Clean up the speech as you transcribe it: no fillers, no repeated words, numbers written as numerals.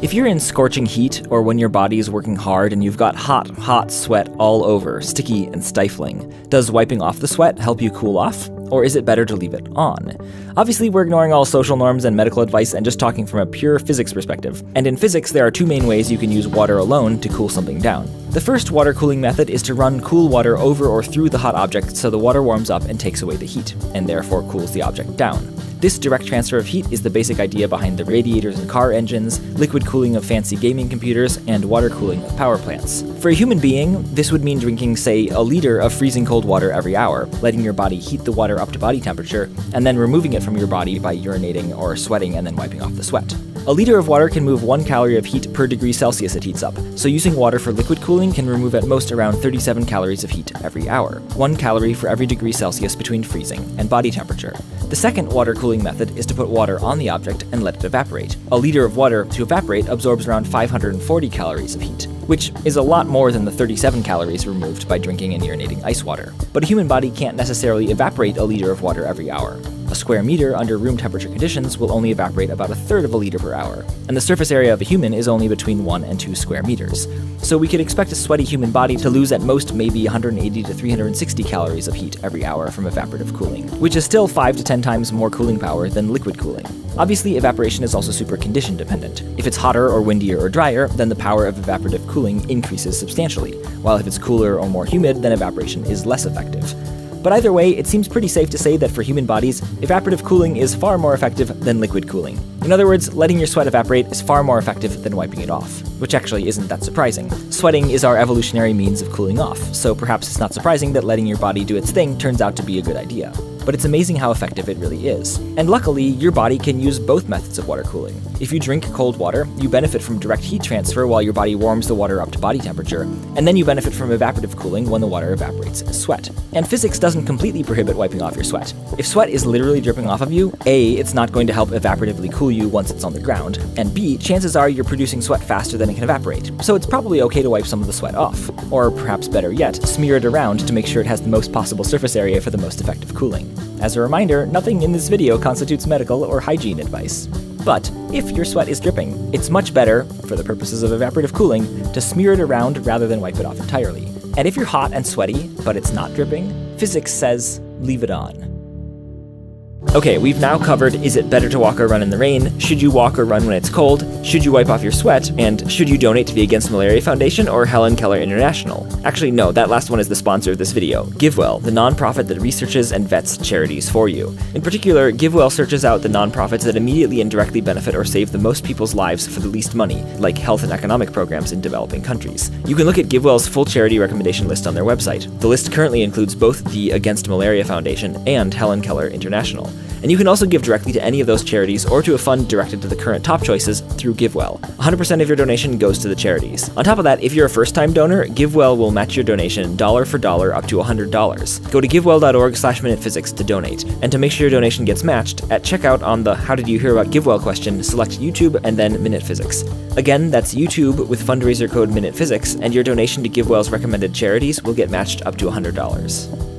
If you're in scorching heat, or when your body is working hard and you've got hot sweat all over, sticky and stifling, does wiping off the sweat help you cool off? Or is it better to leave it on? Obviously, we're ignoring all social norms and medical advice and just talking from a pure physics perspective. And in physics, there are two main ways you can use water alone to cool something down. The first water cooling method is to run cool water over or through the hot object so the water warms up and takes away the heat, and therefore cools the object down. This direct transfer of heat is the basic idea behind the radiators in car engines, liquid cooling of fancy gaming computers, and water cooling of power plants. For a human being, this would mean drinking, say, a liter of freezing cold water every hour, letting your body heat the water up to body temperature, and then removing it from your body by urinating or sweating and then wiping off the sweat. A liter of water can move 1 calorie of heat per degree Celsius it heats up, so using water for liquid cooling can remove at most around 37 calories of heat every hour, 1 calorie for every degree Celsius between freezing and body temperature. The second water cooling method is to put water on the object and let it evaporate. A liter of water to evaporate absorbs around 540 calories of heat, which is a lot more than the 37 calories removed by drinking and urinating ice water. But a human body can't necessarily evaporate a liter of water every hour. A square meter under room temperature conditions will only evaporate about a third of a liter per hour, and the surface area of a human is only between 1 and 2 square meters. So we could expect a sweaty human body to lose at most maybe 180 to 360 calories of heat every hour from evaporative cooling, which is still 5 to 10 times more cooling power than liquid cooling. Obviously, evaporation is also super condition dependent. If it's hotter or windier or drier, then the power of evaporative cooling increases substantially, while if it's cooler or more humid, then evaporation is less effective. But either way, it seems pretty safe to say that for human bodies, evaporative cooling is far more effective than liquid cooling. In other words, letting your sweat evaporate is far more effective than wiping it off, which actually isn't that surprising. Sweating is our evolutionary means of cooling off, so perhaps it's not surprising that letting your body do its thing turns out to be a good idea. But it's amazing how effective it really is. And luckily, your body can use both methods of water cooling. If you drink cold water, you benefit from direct heat transfer while your body warms the water up to body temperature, and then you benefit from evaporative cooling when the water evaporates as sweat. And physics doesn't completely prohibit wiping off your sweat. If sweat is literally dripping off of you, A, it's not going to help evaporatively cool you once it's on the ground, and B, chances are you're producing sweat faster than it can evaporate, so it's probably okay to wipe some of the sweat off. Or perhaps better yet, smear it around to make sure it has the most possible surface area for the most effective cooling. As a reminder, nothing in this video constitutes medical or hygiene advice. But if your sweat is dripping, it's much better, for the purposes of evaporative cooling, to smear it around rather than wipe it off entirely. And if you're hot and sweaty, but it's not dripping, physics says leave it on. Okay, we've now covered, is it better to walk or run in the rain? Should you walk or run when it's cold? Should you wipe off your sweat? And should you donate to the Against Malaria Foundation or Helen Keller International? Actually, no, that last one is the sponsor of this video, GiveWell, the nonprofit that researches and vets charities for you. In particular, GiveWell searches out the nonprofits that immediately and directly benefit or save the most people's lives for the least money, like health and economic programs in developing countries. You can look at GiveWell's full charity recommendation list on their website. The list currently includes both the Against Malaria Foundation and Helen Keller International. And you can also give directly to any of those charities or to a fund directed to the current top choices through GiveWell. 100% of your donation goes to the charities. On top of that, if you're a first-time donor, GiveWell will match your donation dollar for dollar up to $100. Go to givewell.org/minutephysics to donate. And to make sure your donation gets matched, at checkout on the How Did You Hear About GiveWell question, select YouTube and then minutephysics. Again, that's YouTube with fundraiser code minutephysics, and your donation to GiveWell's recommended charities will get matched up to $100.